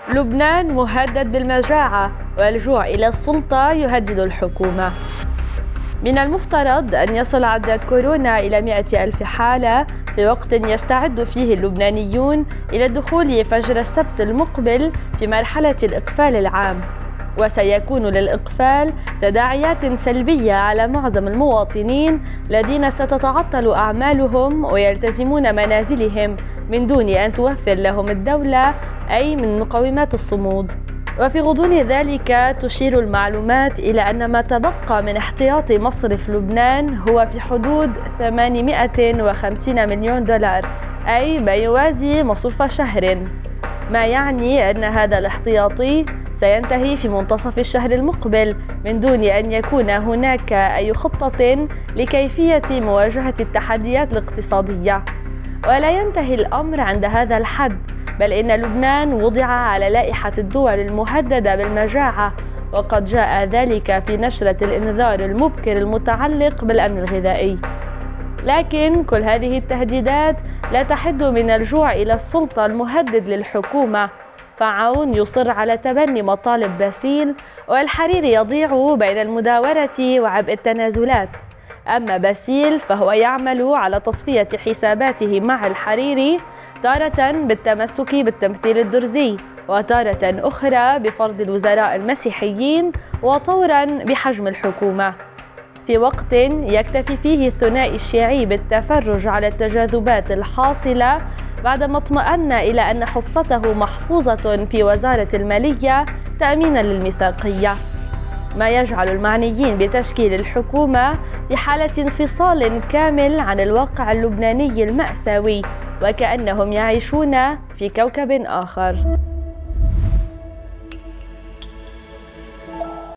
لبنان مهدد بالمجاعة والجوع إلى السلطة يهدد الحكومة. من المفترض أن يصل عداد كورونا إلى 100,000 حالة في وقت يستعد فيه اللبنانيون إلى الدخول فجر السبت المقبل في مرحلة الإقفال العام، وسيكون للإقفال تداعيات سلبية على معظم المواطنين الذين ستتعطل أعمالهم ويلتزمون منازلهم من دون أن توفر لهم الدولة أي من مقومات الصمود. وفي غضون ذلك تشير المعلومات إلى أن ما تبقى من احتياط مصرف لبنان هو في حدود 850 مليون دولار، أي ما يوازي مصروف شهر، ما يعني أن هذا الاحتياطي سينتهي في منتصف الشهر المقبل من دون أن يكون هناك أي خطة لكيفية مواجهة التحديات الاقتصادية. ولا ينتهي الأمر عند هذا الحد، بل إن لبنان وضع على لائحة الدول المهددة بالمجاعة، وقد جاء ذلك في نشرة الإنذار المبكر المتعلق بالأمن الغذائي. لكن كل هذه التهديدات لا تحد من الجوع إلى السلطة المهدد للحكومة، فعون يصر على تبني مطالب باسيل، والحريري يضيع بين المداورة وعبء التنازلات. أما باسيل فهو يعمل على تصفية حساباته مع الحريري، تارة بالتمسك بالتمثيل الدرزي، وتارة أخرى بفرض الوزراء المسيحيين، وطورا بحجم الحكومة، في وقت يكتفي فيه الثنائي الشيعي بالتفرج على التجاذبات الحاصلة بعدما اطمأن إلى أن حصته محفوظة في وزارة المالية تأمينا للميثاقية، ما يجعل المعنيين بتشكيل الحكومة في حالة انفصال كامل عن الواقع اللبناني المأساوي، وكأنهم يعيشون في كوكب آخر.